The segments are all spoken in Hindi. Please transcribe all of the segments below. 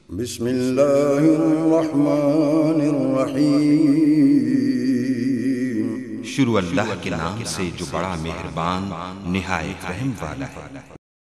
बिस्मिल्लाहिर्रहमानिर्रहीम। शुरू अल्लाह के नाम से जो बड़ा मेहरबान निहायत रहम वाला है।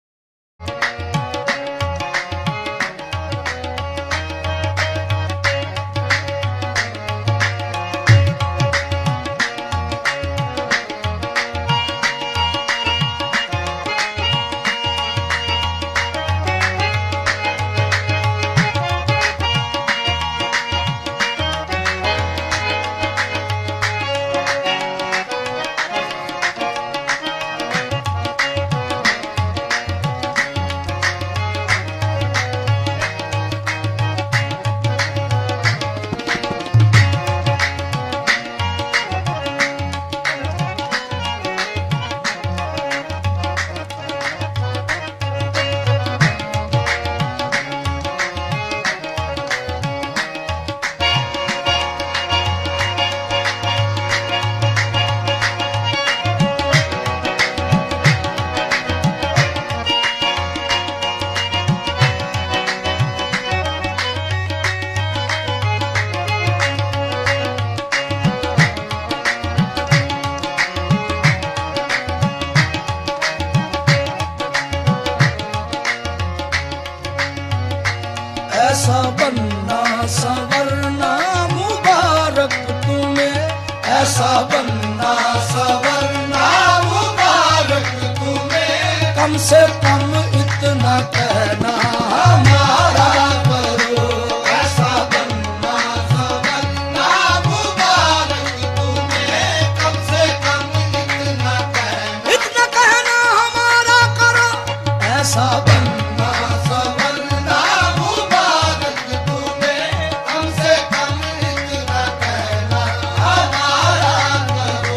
ऐसा बनना संवरना मुबारक तुम्हें, ऐसा बनना संवरना मुबारक तुम्हें। कम से कम इतना कहना हमारा करो, ऐसा बनना संवरना मुबारक तुम्हें। कम से कम इतना कहना हमारा करो, ऐसा बनना संवरना मुबारक तुम्हें। कम से कम इतना कहना हमारा करो।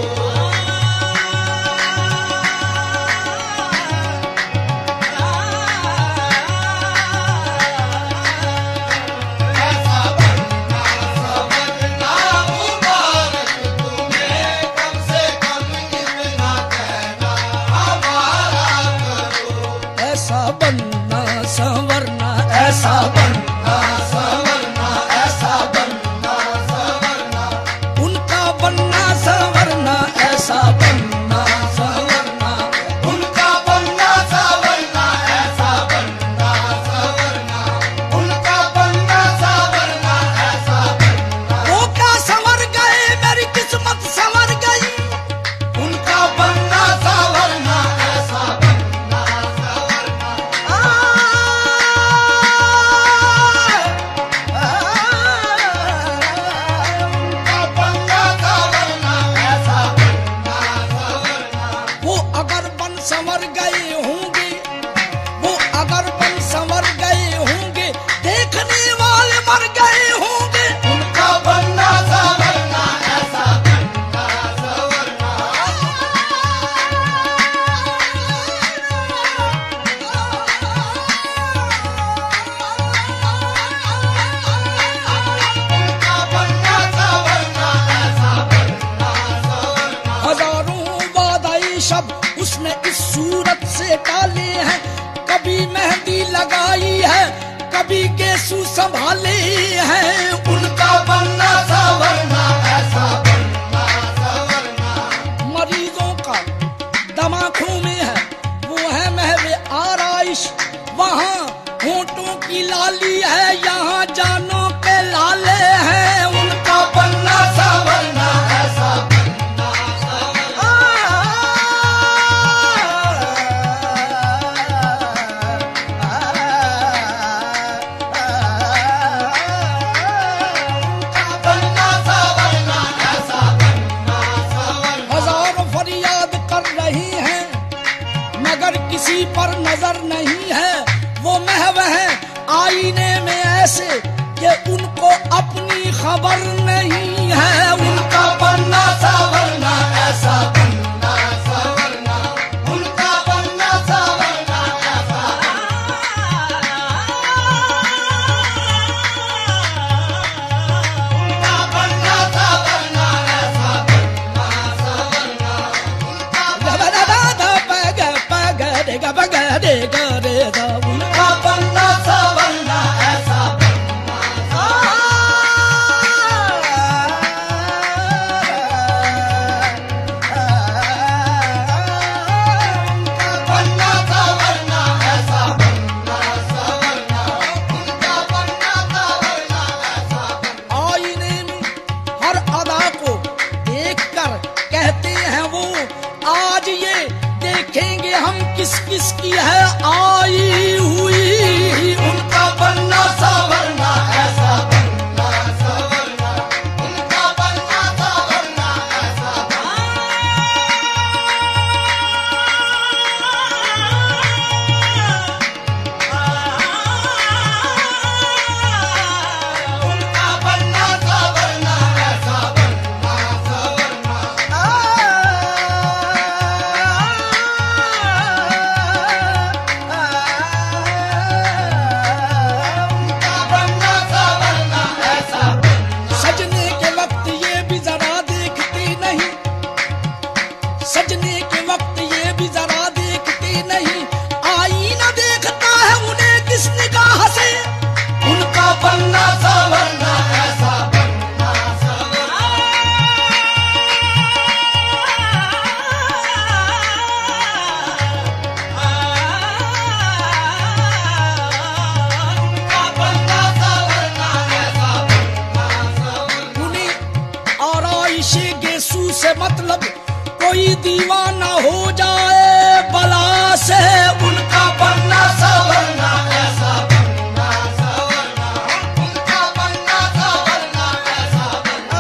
ऐसा बनना संवरना मुबारक तुम्हें। कम से कम इतना कहना हमारा करो। ऐसा बनना संवरना, ऐसा बनना संवरना, ऐसा बनना संवरना। उनका बनना संवरना, ऐसा बनना संवरना। उनका बनना संवरना, ऐसा बनना संवरना। उनका बनना संवरना, ऐसा बनना। वो क्या संवर गए, मेरी किस्मत संवर गई। उनका बनना संवरना, ऐसा बनना संवरना। उनका बनना संवरना, ऐसा बनना संवरना। वो अगर बन संवर गए होंगे, वो अगर बन संवर गए होंगे, देखने वाले मर गए होंगे। उनका बनना संवरना, ऐसा बनना संवरना। उनका बनना संवरना, ऐसा बनना संवरना। हजारों वादाई शब्द उसने इस सूरत से डाले हैं। कभी मेहंदी लगाई है, कभी गेसू संभाले हैं। उनका बनना संवरना, ऐसा बनना संवरना। मरीजों का दमाखों में है, वो है महवे आराइश। वहाँ होंठों की लाली है, यहाँ जानों के लाले हैं। उनका बनना संवरना, ऐसा बनना संवरना। उनका बनना संवरना, ऐसा बनना संवरना। हजारों फरियाद कर रही हैं, मगर किसी पर नजर नहीं है। वो महव है आईने में ऐसे कि उनको अपनी खबर नहीं है। उनका बनना संवरना, ऐसा बनना संवरना। उनका बनना संवरना, ऐसा उनका बनना संवरना, ऐसा बनना संवरना। उनका बनना संवरना, ऐसा बनना कोई दीवाना हो जाए बला से, उनका बनना संवरना, ऐसा बनना संवरना, उनका बनना संवरना, ऐसा बनना।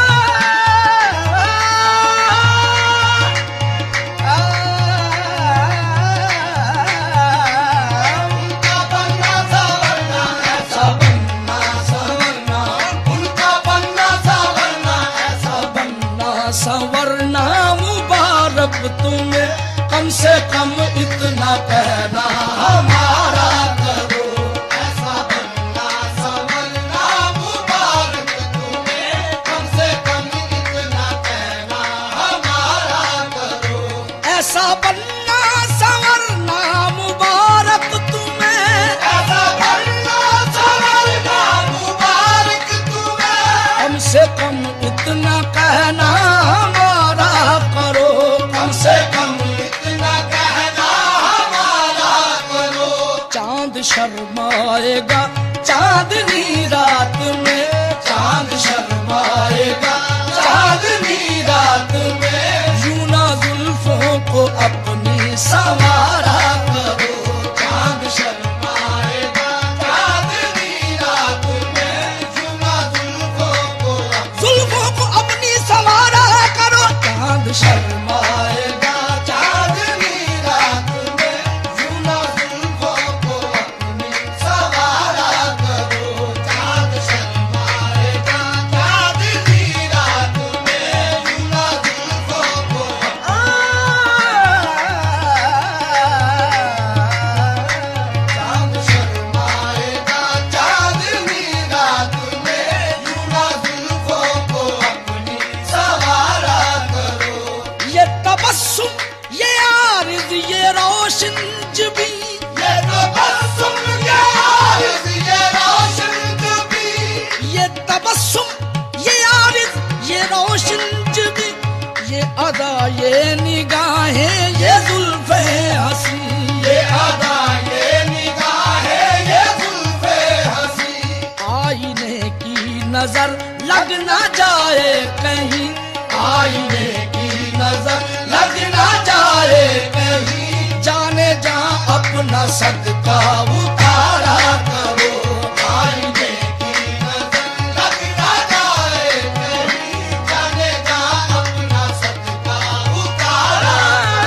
उनका बनना संवरना, ऐसा बनना संवरना, उनका बनना संवरना, ऐसा बनना संवरना। मुबारक तुम्हें, कम से कम इतना कहना हमारा करो, ऐसा बनना संवरना। मुबारक तुम्हें, कम से कम इतना कहना हमारा करो, ऐसा बनना संवरना। मुबारक तुम्हें, ऐसा बनना संवरना। मुबारक तुम्हें, कम से कम इतना कहना हमारा करो, कम से कम इतना कहना हमारा करो। चांद शर्माएगा चांदनी रात में, चांद शर्माएगा चांदनी रात में, यूं ना जुल्फों को अपनी संवारा करो। चांद शर्माएगा चांदनी रात में, यूं ना जुल्फों को अपनी संवारा करो। चांद शर्माएगा चांदनी रात में, यूं ना जुल्फों को अपनी संवारा करो। चांद शर्माएगा चांदनी रात में, यूं ना जुल्फों को चांद शर्माएगा चांदनी रात में, यूं ना जुल्फों को अपनी संवारा करो। ये तबस्सुम, ये आरिज़, ये रोशन जबी, ये तबस्सुम, ये आरिज़, ये रोशन जबी, ये तबस्सुम, ये आरिज़, ये रोशन जबी, ये अदा, ये निगाहें, ये जुल्फ़े हंसी, ये अदा, ये निगाहें, ये जुल्फ़े हंसी। आईने की नजर लग ना जाए कहीं, आईने की नजर लग ना जाए कहीं, जाने जा अपना सदका उतारा करो। आईने की नजर लग ना जाए कहीं, जाने जा अपना सदका उतारा।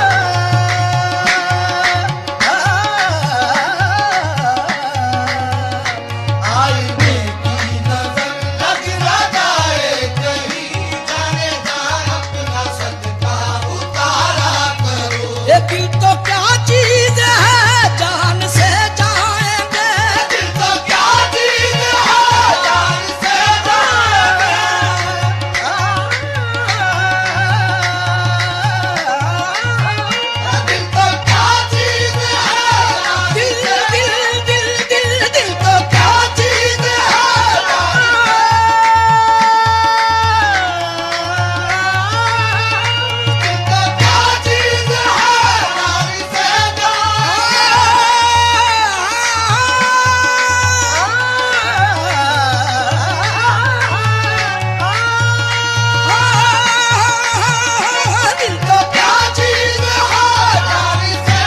आईने की नजर लग ना जाए कहीं, जाने जा अपना सदका उतारा करो। ये दिल तो क्या चीज है, जान से जाएंगे, दिल तो क्या चीज है, जान से जाएंगे। दिल तो क्या चीज है, दिल दिल दिल दिल दिल तो क्या चीज है, दिल तो क्या चीज है, जान से दिल तो क्या चीज है, जान से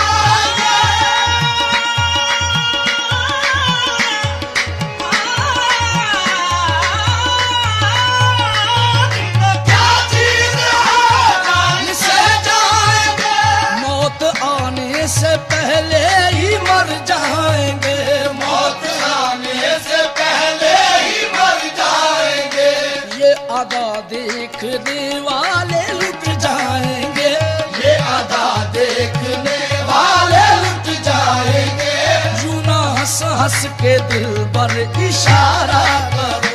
क्या चीज है, जान से जाएंगे। मौत आने से पहले ही मर जाएंगे, मौत आने से पहले ही मर जाएंगे। ये अदा देखने वाले लुट जाएंगे, ये अदा देखने वाले लुट जाएंगे। यूं ना हंस हंस के दिल पर इशारा करो।